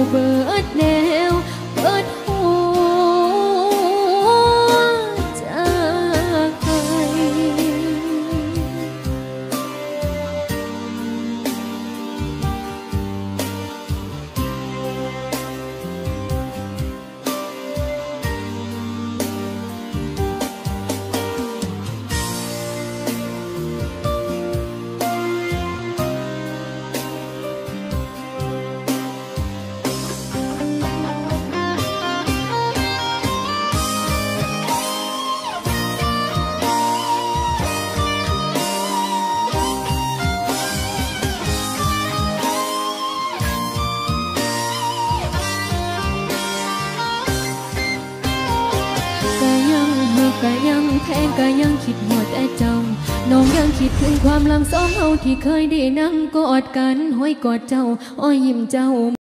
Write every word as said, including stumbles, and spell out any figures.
เบิดแนวเบิดหัวใจก็ยังแพงก็ยังคิดหอดแต่เจ้าน้องยังคิดถึงความหลังสองเฮาที่เคยได้นั่งกอดกันห้อยกอดเจ้าอ้อยยิ้มเจ้า